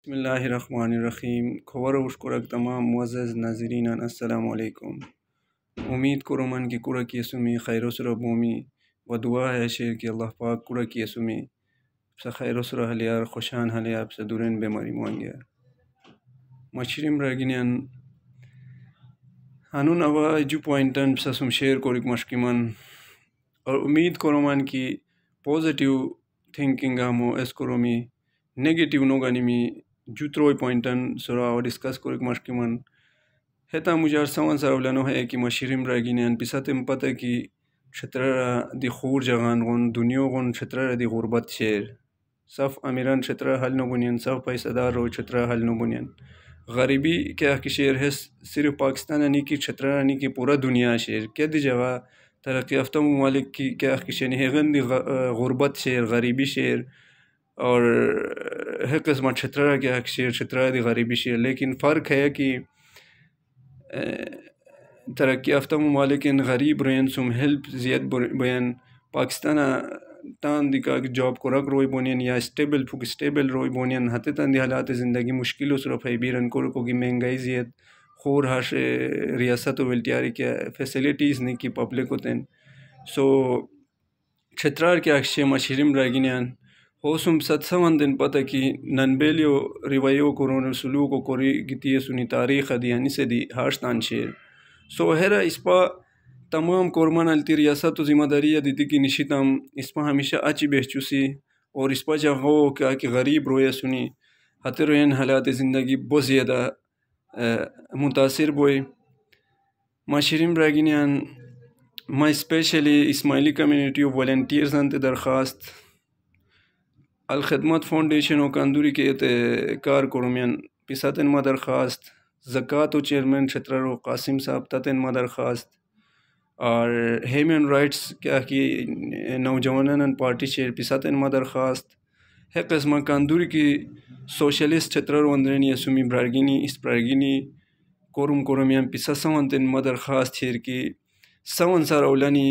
بسم اللہ الرحمن الرحیم. خبر و شکرک تمام معزز ناظرین السلام علیکم. امید کرمن کہ کورا کی سمی خیر و سر بومی و دعا ہے شیر کہ اللہ پاک کورا کی سمی بس خیر و سر حلیار خوشان حلیار بس دورین بیماری موانگیار مشریم راگینیان ہنون اوا جو پوائنٹن بس سم شیر کوریک مشکمن اور امید کرمن کہ پوزیٹیو تھنکنگ ہمو اس کرومی نیگیٹیو نوگانیمی جوتروی پوائنٹن سرا اور ڈسکس کوریک مشکمن ہتا مجار سوان سراولانو ہے کہ مشریم راگینیان پساتم پتہ کہ چھترا دی خور جغان غن دنیا غن چھترا دی غربت شیر صف امیران چھترا حل نو بنین صف پیسہ دار رو چھترا حل نو بنین غریبی کیا کہ شیر ہے صرف پاکستان نہیں کہ چھترا نہیں کہ پورا دنیا شیر کیا دی جگہ ترقی یافتہ ممالک کی کیا کہ ہیغن دی غربت شیر غریبی شیر اور ہے قسمہ چھترا کیا شیر چھترا دی غریبی شیر. لیکن فرق ہے کہ ترقی یافتہ ممالکن غریب رین سم ہیلپ زیاد بین پاکستان تان دی کا جاب کو رگ روئی بونین یا اسٹیبل روئی بونین ہتے تان دی حالات زندگی مشکلوں صرف ہے بیرن کو کی مہنگائی زیاد خور ہاش ریاست و ولٹیاری کیا فیسیلیٹیز نہیں کی پبلک ہوتین سو چھترار کیا اکشے مشریم راگینیان ہو سم ست سوان دن پتہ کہ ننبیلیو رویو کرون سلوک و کوری گتی سنی تاریخ دیانی سے دی ہاشتان شیر سو ہیرا اس پا تمام کورمان التی ریاست و ذمہ داری دیتی کی نشیتم اس پا ہمیشہ اچھی بہچوسی اور اس پا چاہو کیا کہ غریب رویا سنی ہتے روین حالات زندگی بہت زیادہ متاثر بوئے مشریم راگینیان ما اسپیشلی اسماعیلی کمیونٹی و والنٹیئرز انتے درخواست الخدمت فاؤنڈیشن و کاندوری کے کار کرومین پساتن ما درخواست زکوٰۃ و چیئرمین چھترا رو قاسم صاحب تاتن ما درخواست اور ہیومن رائٹس کیا کہ نوجوانان پارٹی چیئر پساتن ما درخواست ہے قسمہ کاندوری کی سوشلسٹ چھترا رو اندرین یا سمی برارگینی اس برارگینی کورومیان پسا سوان تن ما درخواست چیر کی سوان سار اولانی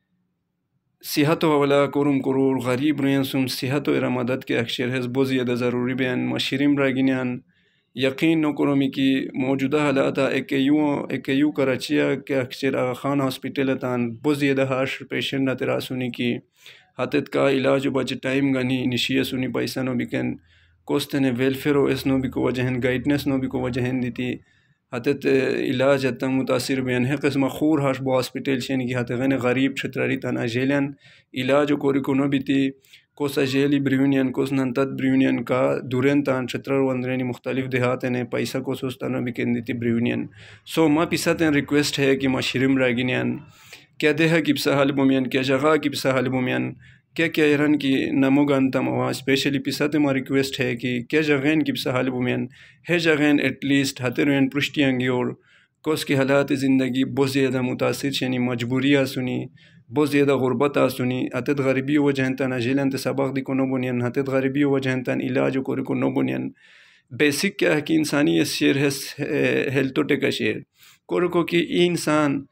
صحت و اولا کرور غریب رین سم صحت و ارامدت کے اکشیر ہے بہت زیادہ ضروری بیان مشریم راگینیان یقین نو کرومی کی موجودہ حالات ایک یو کراچیا کے اکشیر آغا خان ہاسپیٹل تان بہت زیادہ ہارش پیشنٹ نہ ترا سنی کی حتت کا علاج و بچ ٹائم گنی نشیہ سنی پیسہ نو بکن کوستنے ویلفیئر و اس نو بھی کو وجہن گائیڈنس نو بھی کو وجہن دیتی حتت علاج حتی متاثر بیان ہے قسمہ خور ہاش بو ہاسپیٹل شین کی حتی غین غریب چھتراری تان اجیلین علاج و کوری کو نو بیتی کوس اجیلی بریونین کوس ننتت بریونین کا دورین تان چھترار وندرینی مختلف دیہاتیں پیسہ کو سوستانو بکن دیتی بریونین سو ما پیساتیں ریکویسٹ ہے کہ مشریم راگینیان کیا دیہا کی بسا حال بومین کیا جگہ کی بسا حال بومین کیا ایران کی نمو گانتا موا اسپیشلی پیساتے ما ریکویسٹ ہے کہ کیا جگہیں کی بسا حال بومین ہے جگہیں ایٹ لیسٹ ہتے روین پرشتیاں گی اور کوس کی حالات زندگی بہت زیادہ متاثر شنی مجبوریاں سنی بہت زیادہ غربت سنی ہتت غریبی و جہنتان اجیلن تے سبق دی کو نو بنین ہتت غریبی و جہنتان علاج و کوری کو نو بنین بیسک کیا ہے کہ انسانی اس شیر ہے ہیلتو ٹیکا شیر کورکو کی ای انسان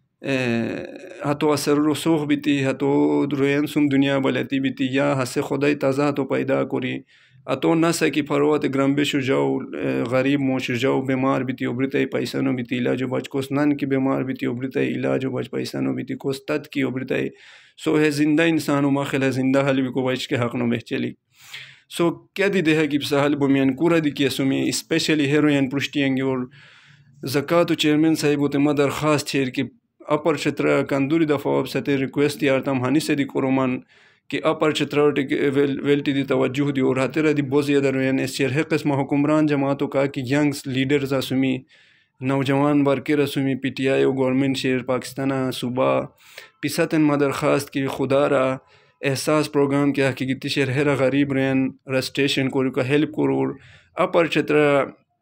ہتو اثر رسوخ بیتی ہتو روین سم دنیا بلیتی بیتی یا ہسے خدای تازہ ہتو پیدا کوری اتو نہ سکی پروات گرمبے شو جاؤ غریب موش جاؤ بیمار بیتی ابرتے پیسہ نو بیتی علاج و بچ کوس نن کی بیمار بیتی ابرتے علاج و بچ پیسہ نو بیتی کوس تد کی ابرتے سو ہے زندہ انسان و ماخلہ زندہ حل بھی کو بچ کے حق نو بہچلی سو کیا دی دیہا کی بسا حل بومین کورا دی کی اسومی اسپیشلی ہیروین پرشتیاں گی اور زکوٰۃ و چیئرمین صاحب ہوتے ما درخواست چھیر کی اپر چھترا کاندوری دفعہ اب ستے ریکویسٹ یارتم ہانی سے دی کرومان کہ اپر چھترا ویلٹی دی توجہ دی اور ہاترہ دی بہت زیادہ روین اس چیر ہے قسمہ حکمران جماعتوں کا کہ ینگز لیڈرز اسومی نوجوان ورکر اسومی پی ٹی آئی و گورنمنٹ شیر پاکستان صوبہ پیساتن ما درخواست کی خدا را احساس پروگرام کیا کہ گتی شیر ہے غریب رین رسٹیشن کوری کا ہیلپ کرور اپر چھترا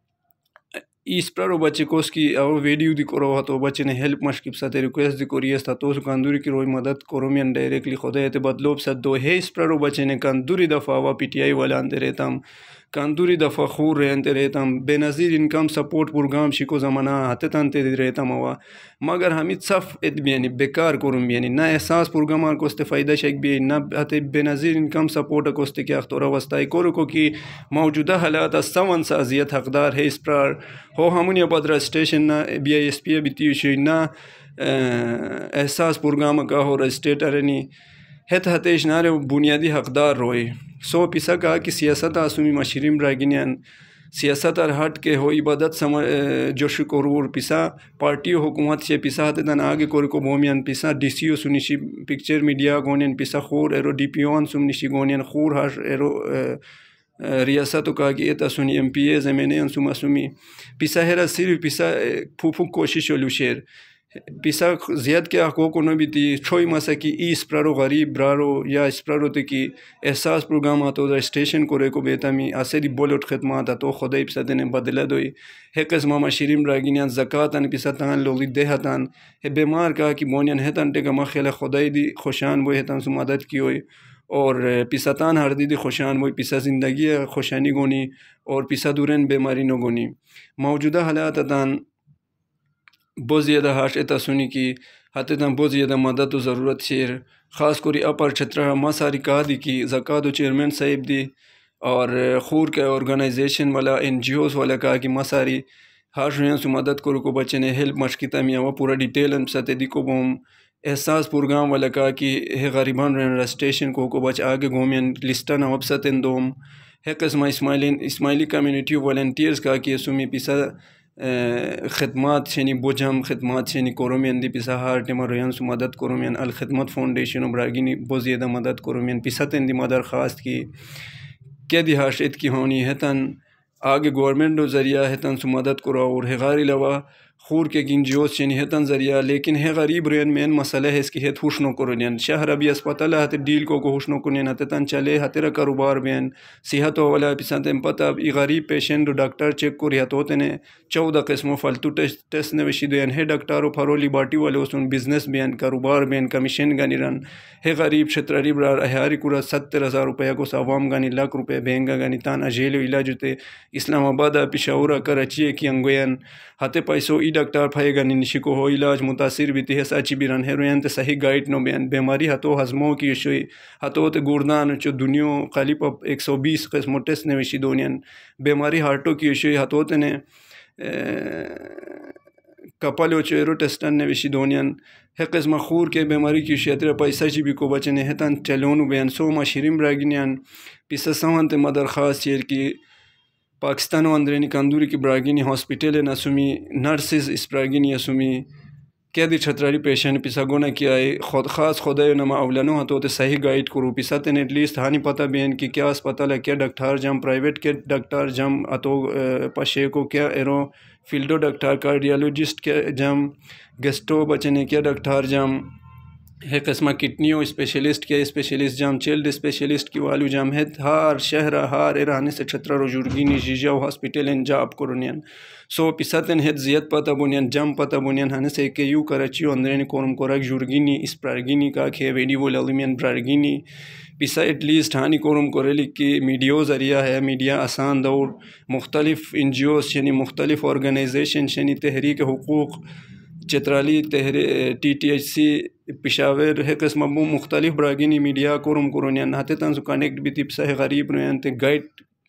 اس پر بچے کوس کی او ویڈیو دی کرو ہتو بچے نے ہیلپ مشکب ساتے ریکویسٹ دی کوری است تو کاندوری کی روئی مدد کرومین ڈائریکٹلی خدا تے بدلوب سد دو ہے اس پر بچے نے کاندوری دفعہ وا پی ٹی آئی والا اندے رہتام کاندوری دفعہ خور رہنتے رہتم Benazir income support programme شکو زمانہ ہتے تانتے رہتم ہوا مگر ہمیں صف ات بیانی بیکار کرم بیانی نہ احساس پروگرام کو است فائدہ شک بھی نہ ہتے بے نظیر انکم سپورٹ کو است کیا اختورا وسطائی کو کی موجودہ حالات سون سازیت حقدار ہے اس پر ہو ہمونی بدر اسٹیشن نہ بی آئی ایس پی بیتی نہ احساس پروگرام کا ہو رجسٹریٹر نہیں ہتیش نارے بنیادی حقدار روئے سو پیسا کہا کہ سیاست آسومی مشریم راگینیان سیاست ہٹ کے ہو عبادت جوش کرور پیسا پارٹی و حکومت سے پیسا ہتے تن آگے کو بومیان پیسا ڈی سی او سنیشی پکچر میڈیا گونین پیسا خور ایرو ڈی پی اون سنیشی گونین خور ہر ایرو ریاست کا کہ ایتا سنی M P As M N A سما سمی پیسا ہیرا صرف پیسا پھوک کوشش ولو شیر پیسا زیاد کے حقوق نو بھی تی چھوئی مسا کی ایس پرارو غریب برارو یا اس پرارو تے کی احساس پروگرام آتو رجسٹریشن کو ریکو بیتامی آسیدی بولوٹ خدمات آتو خدای پیسا دینے بدلہ دوئی ہے قسمہ مشیریم راگینیان زکاة پیسا تان لوگی دیہتان ہے بیمار کہا کہ بونیان ہے تان ٹے کا مخیل خدای دی خوشان بوئی ہے تان سو مدد کی ہوئی اور پیسا تان ہر دی خوشان بوئی پیسا زندگی خوشانی گونی اور پیسا دورین بیماری نو گونی موجودہ حالات تان بہت زیادہ ہاش ایتا سنی کی ہتے تاں بہت زیادہ مدد و ضرورت شیر خاص کری اپر چھترہ ما ساری کہا دی کی زکاة و چیئرمین صاحب دی اور خور کے آرگنائزیشن والا این جی اوز والا کہا کہ ما ساری ہاش رویاں سو مدد کرو کو بچے نے ہیلپ مشکیتا میاں وہ پورا ڈیٹیل ہم ساتے دی کو بوم احساس پروگرام والا کہا کہ ہے غریبان رہن رجسٹریشن کو بچ آگے گومین لسٹا نہ وبساتن دوم ہے قسمہ اسماعیلی کمیونٹی والنٹیئرز کہا کہ سمی پیسا خدمات شنی بوجھم خدمات شنی کورومین دی پیسا ہار ٹیمر رویان سو مدد کورومین الخدمت فاؤنڈیشن براگینی بہت زیادہ مدد کورومین پیسا تین دی درخواست کی کیا دی حاشت کی ہونی ہے تن آگے گورنمنٹ و ذریعہ ہے تن سو مدد کرو اور ہے غاری لوا خور کے گنجوز شنی ہے تن ذریعہ لیکن ہے غریب رین مین مسئلہ ہے اس کی ہے ہوشنو کرونین شہر ابھی اسپتال ہے ڈیل کو ہوشنو کرونین ہے تن چلے ہتیرہ کاروبار بین صحت والا پیسا تین پتہ اب غریب پیشنٹ ڈاکٹر چیک کو ریت ہوتے نے 14 قسموں فالتو ٹیسٹ نے وشی دین ہے ڈاکٹر و پھرولی باٹی والے اسن بزنس بین کاروبار بین کمیشن گانی رن ہے غریب چھتراری برار احیاری کورا 70,000 روپیہ کو عوام گانی لاکھ روپے بینگا گانی تان اجیل علاج ہوتے اسلام آباد پشاورہ کراچی کی انگوین ہتے پیسو ای ڈاکٹر پھائے گانی نشکو ہو علاج متاثر بھی تی ہے ساچی بھی رن ہے روین تے صحیح گائیڈ نو بین بیماری ہتو ہضموں کی شوئی ہتو تے گردان چو دنیو قلیب 120 قسم ٹیسٹ نے وشی دونین بیماری ہارٹو کی شوئی ہتو تے نے کپل چیرو ٹیسٹن نے وشی دونین ہے قسم خور کے بیماری کی شیطرہ پیسہ چی بھی کو بچنے ہے تن چلونو بین سو مشیریم راگینیان پیسا سوان تے مدر خاص چیر کی پاکستان و اندرینی کندوری کی براگینی ہاسپیٹل نسومی نرسز اس براگینی اسومی کیا دی چھتراری پیشنٹ پیسا گونا کیا ہے خود خاص خدای نما اولانو ہتو تے صحیح گائیڈ کرو پیسا تین ایٹ لیسٹ ہانی پتہ بین کہ کیا اسپتال ہے کیا ڈاکٹر جم پرائیویٹ کے ڈاکٹر جم اتو پشے کو کیا ایرو فیلڈو ڈاکٹر کارڈیالوجسٹ کے جم گیسٹو بچنے کیا ڈاکٹر جم ہے قسمہ کٹنیو اسپیشلسٹ کیا اسپیشلسٹ جام چیلڈ اسپیشلسٹ کی والو جام ہے ہار شہر ہار ایرانے سے چھترہ رجورگینی جیجاو ہاسپیٹل ان جاب کرونین سو پیساتن ہیت زیت پتہ بونین جم پتہ بونین ہانے سے کہ یو کراچیو اندرین کورم کورک جورگینی اس پرارگینی کا کھے ویڈیو لالمین پرارگینی پیسا ایٹ لیسٹ ہانی کورم کوریلی کی میڈیو ذریعہ ہے میڈیا آسان دور مختلف این جی اوز یعنی مختلف آرگنائزیشن یعنی تحریک حقوق چترالی T T H C Peshawar ہے قسم مختلف براگینی میڈیا کورم کورونین ہتے تن سو کنیکٹ بھی تی پسا ہے غریب روین تے گائیڈ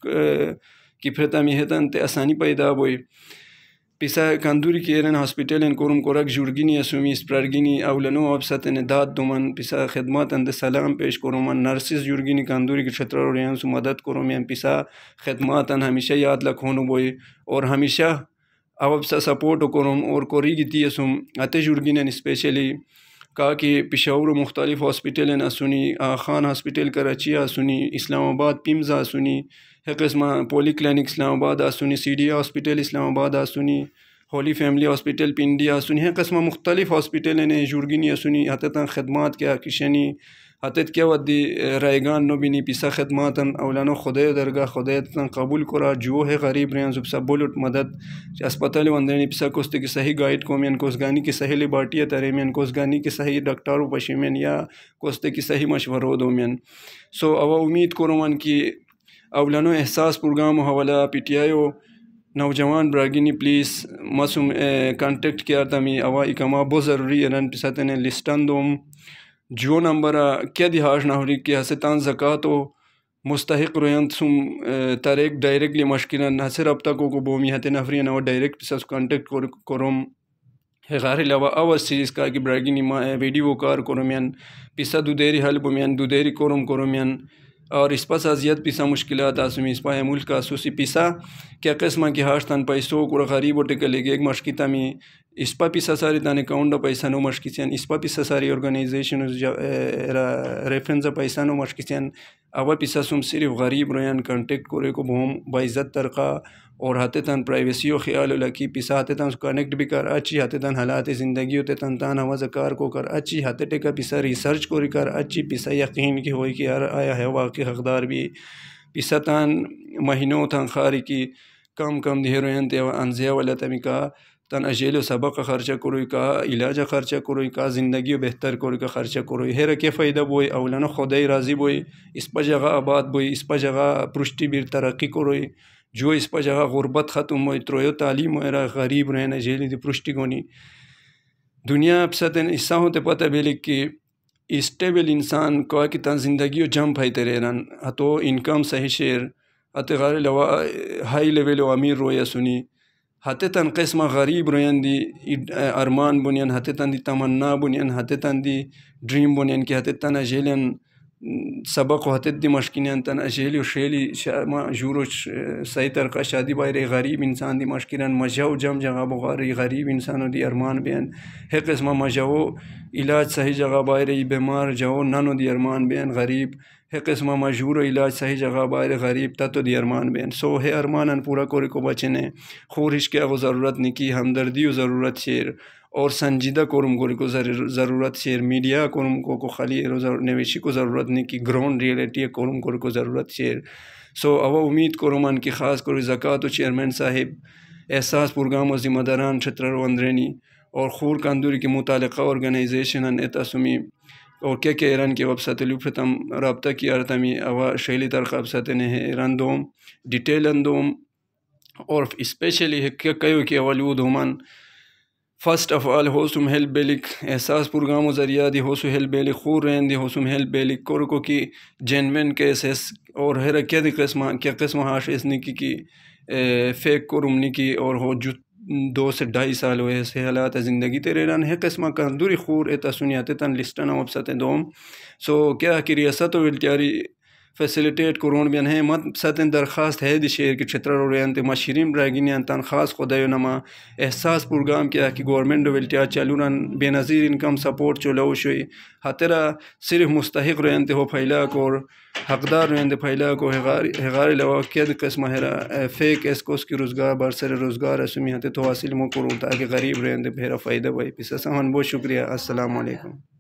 کی پھرتا می ہے تن تے آسانی پیدا بوئی پیسا کندوری کی ایرن ہاسپیٹل ان کورم کورک جورگینی اسومی اسپرارگینی اولنو ابساتن داد دومن پیسا خدمات اند سلام پیش کرومن نرسز جورگینی کندوری کی چھترہ رویان سو مدد کرومین پیسا خدمات ان ہمیشہ یاد لکھونو بوئی اور ہمیشہ اب سا سپورٹ کرم اور کوری گی تی اسم اتے جورگینن اسپیشلی کہا کہ پشاور مختلف ہاسپیٹل اسونی خان ہاسپیٹل کراچی اسونی اسلام آباد پیمزا اسونی ہے قسمہ پولی کلینک اسلام آباد اسونی C D hospital Islamabad اسونی ہولی فیملی ہاسپیٹل پنڈی اسونی ہے قسمہ مختلف ہاسپیٹل نے جورگینی اسونی حتیٰ خدمات کیا کشنی حتیت کیا ودی رائگان نو بینی پیسا خدماتن اولانو خدای درگاہ خدایتن قبول کرا جو ہے غریب ریان زب سا بولٹ مدد اسپتال وندرینی پیسا کوستے کی صحیح گائیڈ کومین کوسگانی کی صحیح لیبارٹی تریمین کوسگانی کی صحیح ڈاکٹارو پشیمین یا کوستے کی صحیح مشورو دومین سو او امید کرو من کی اولانو احساس پروگرام حوالا پی ٹی آئی او نوجوان براگینی پلیز مسوم کانٹیکٹ کیا تمی اوا اکما بہت ضروری ارن پساتنے لسٹان دوم جو نمبر کیا دیہاش نہوری کہ ہستان زکاتو مستحق رویان سم تاریک ڈائریکٹلی مشکلن ہسے رابطہ کو بومی ہتے نفری نو ڈائریکٹ پساس کانٹیکٹ کرم غار علاوہ اول سیریز کا کہ براگینی ویڈیو کار کرمیان پسا دو دیری حل بومیان دو دیری کرمیان اور اس پاس ازیت پیسا مشکلات آسمی اس پا ملک آسوسی پیسا کیا قسمہ کی ہاشتان پیسو کورا غریب و ٹکلے گے ایک مشکیتا می اس پا پیسا ساری تان اکاؤنٹ پیسا نو مشکیسیان اس پا پیسا ساری ارگنائزیشن ریفرنس پیسا نو مشکیسیان اول پیسا سم صرف غریب رویان کانٹیکٹ کرے کو بہم باعزت ترقا اور ہاتے تان پرائیویسی و خیال لکی پیسا ہاتے تان کنیکٹ بھی کر اچھی ہاتے تان حالات زندگی ہوتے تان تان آواز کار کو کر اچھی ہاتے ٹکا پیسا ریسرچ کوری کر اچھی پیسا یقین کی ہوئی کہ یار آیا ہے واقعی حقدار بھی پیسا تان مہینوں تان خاری کی کم دیروین تے انزیا والا تمی کا تان اجیل و سبق خرچہ کروئی کا علاج خرچہ کروئی کا زندگی بہتر کوری کا خرچہ کروئی ہیرا کے فائدہ بوئی اولانا خدای راضی بوئی اس پا جگہ آباد بوئی اس پا جگہ پرشتی بیر ترقی کروئی جو اس پا جگہ غربت ختم ہوئی ترویو تعلیم ہوئے غریب رہنا جیلی دی پرشتی گونی دنیا پساتن اسا ہوتے پتہ بیلک کہ اسٹیبل انسان کوئی کی تان زندگی و جم پھائی تیرے رن ہتو انکم صحیح شیر ہتے غار لوا ہائی لیول و امیر رویا سنی ہتے تن قسمہ غریب روین دی ارمان بنین ہتے تن دی تمنا بنین ہتے تن دی ڈریم بنین کہ ہتے تن اجیلین سبق و ہتت دی مشکینین تن اجیلی و شیلی جورو صحیح ترقہ شادی بائی غریب انسان دی مشکلین مجاو جم جگہ بغاری غریب انسانو دی ارمان بین ہے قسمہ مجاو علاج صحیح جگہ بائی بیمار جاو نانو دی ارمان بین غریب ہے قسمہ مجبور و علاج صحیح جگہ بائی غریب تتو دی ارمان بین سو ہے ارمانن پورا کوری کو بچنے خورش کیا وہ ضرورت نہیں کی ہمدردی و ضرورت شیر اور سنجیدہ کرم گوری کو ضرورت شیر میڈیا کرم کو خالی نویشی کو ضرورت نہیں کی گراؤنڈ ریئلٹی کرم گوری کو ضرورت شیر سو اوا امید کرمان کی خاص کری زکاة و چیئرمین صاحب احساس پروگرام و ذمہ داران چھتر و اندرینی اور خور کاندوری کی متعلقہ آرگنائزیشن اتاسمی اور کیا ایران کے ویب سائٹ لوفتم رابطہ کیا رتمی اوا شیلی ترقاب ساتنے ہیں ایران دوم ڈیٹیل اندوم اور اسپیشلی ہے کیا کہو کہ اولود ہومان فرسٹ آف آل ہوسم ہیلپ بیلک احساس پروگرام و ذریعہ دی ہوسو ہیلپ بیلک خور رہن دی ہوسم ہیلپ بیلک کورکو کی جینوین کیسز اور ہیرا کیا دی قسمہ ہاش اس نکی کی فیک کرم نکی اور ہو جو 2 سے 2.5 سال ہوئے سے حالات زندگی تیرے ران ہے قسمہ کندوری خور ایتا سنیاتے تن لسٹنا وبسات دوم سو کیا کہ ریاست و ولتیاری فیسیلیٹیٹ کرون بیان ہے مت ساتن درخواست ہے دی شہر کی چھتر رو ریانتے مشیرین براگینیان تن خاص خدایو نما احساس پروگرام کیا کہ گورنمنٹ ولتیا چلوران بے نظیر انکم سپورٹ چلو شوئی ہترا صرف مستحق ریانتے ہو پھیلاک اور حقدار ریانتے پھیلاک اور ہغار لوا کیا دی قسمہ ہے فیک اسکوس کی روزگار برسر روزگار اسمی ہتے تو حاصل مو کرو تاکہ غریب ریانتے پھیرا فائدہ بائی پیسا سامان بہت شکریہ السلام علیکم.